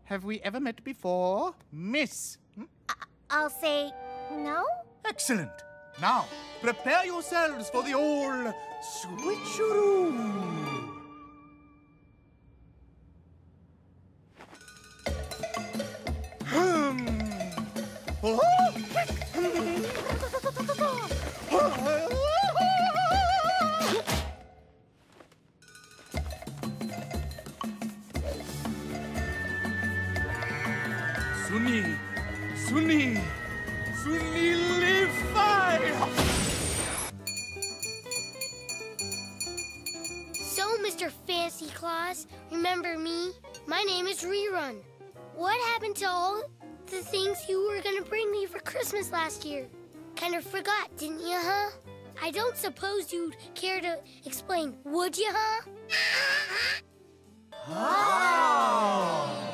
Have we ever met before, Miss? I'll say no. Excellent. Now, prepare yourselves for the old switcheroo. Sunilify! So, Mr. Fancy Claus, remember me? My name is Rerun. What happened to all the things you were gonna bring me for Christmas last year? Kind of forgot, didn't you, huh? I don't suppose you'd care to explain, would you, huh? Oh!